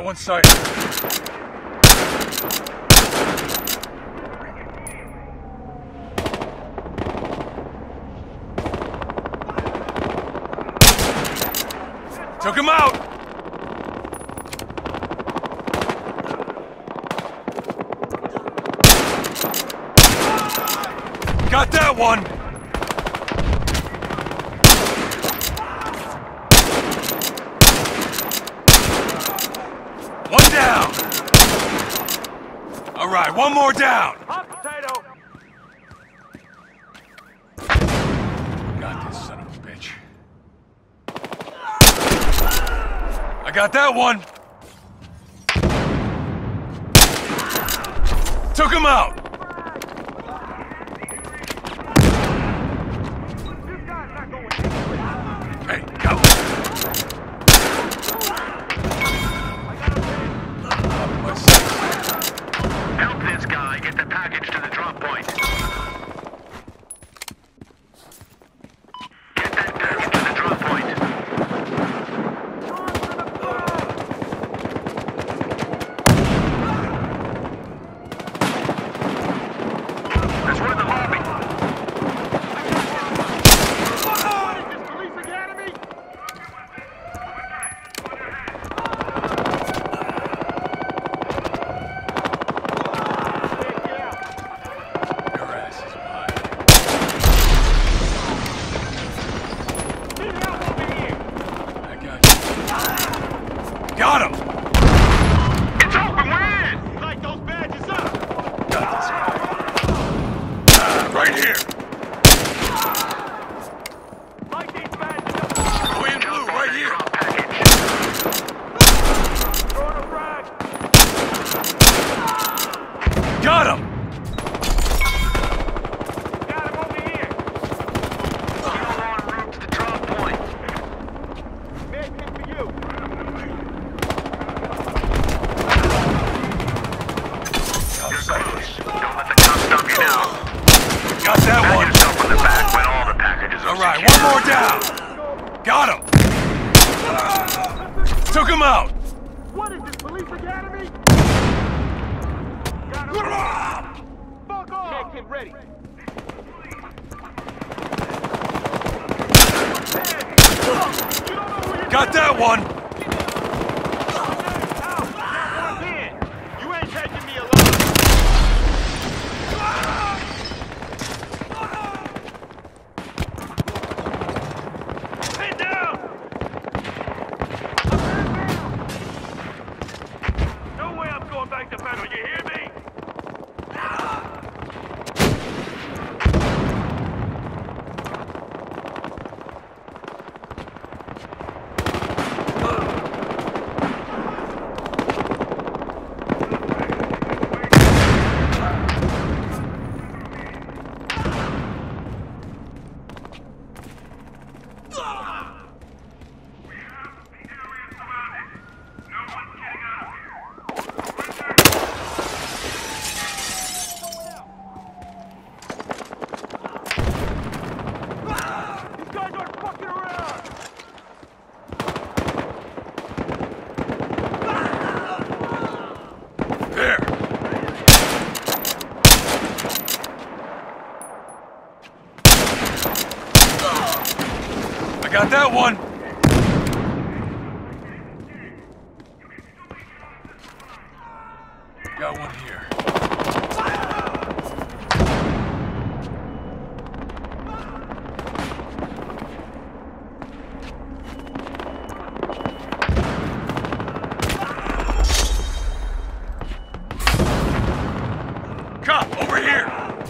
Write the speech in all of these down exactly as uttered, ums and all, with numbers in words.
Got one sighted. Took him out! Got that one! One down! Alright, one more down! Hot potato! Got this son of a bitch. I got that one! Took him out! Hey, go! Help this guy get the package to the drop point. Get that package to the drop point. That's one of the lobby. Got him! It's open, we're in! Light those badges up! Got this guy. Uh, right here! Light these badges up! Go in blue, right here! Drop package. Throwing a frag! Got him! Got him over here! Still en route to the drop point. Med kit for you! You're close. Don't let the cops stop you now. Got that Pat one! yourself on the back when all the packages are Alright, secured. one more down! Got him! Took him out! What is this, police academy? Got him! Fuck off! Med kit ready! Got that one! You ain't taking me alive! Head down! No way I'm going back to battle, you hear me? These guys aren't fucking around! There! I got that one! Got one here. Cop, over here!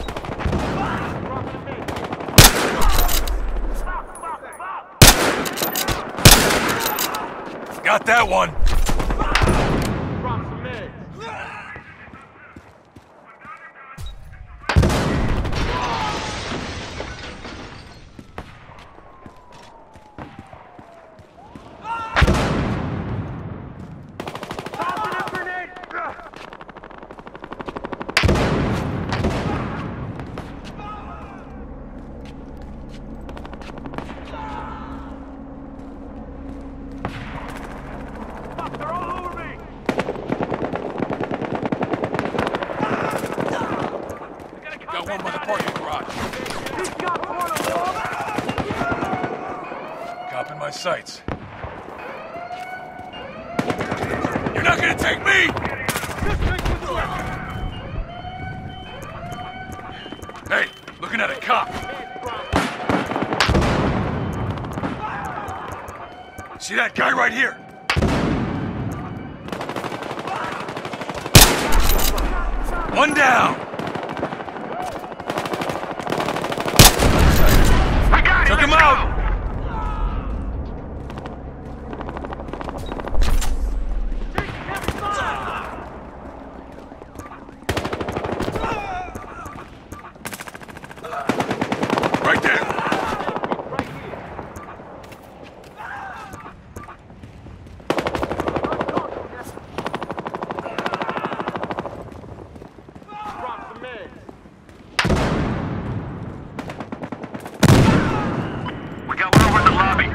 Got that one! Drop some meds. Tossing a grenade! garage. These cops want to walk. Copping my sights. You're not gonna take me! Hey, looking at a cop. See that guy right here? One down. We got Took him! him Let's out. go! Right there. Drop some meds. We got one over in the lobby.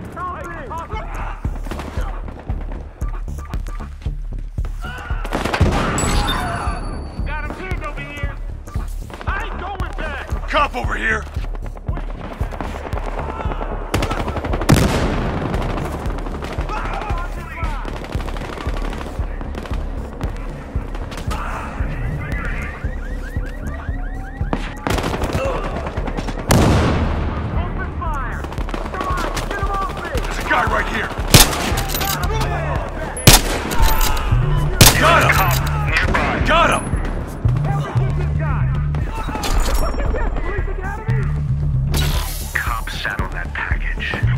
Got him pinned over here. I ain't going back. Cop over here. Open fire. Come on, get him off me. There's a guy right here. Got him. Cop nearby. Got him. Cop sat on that package.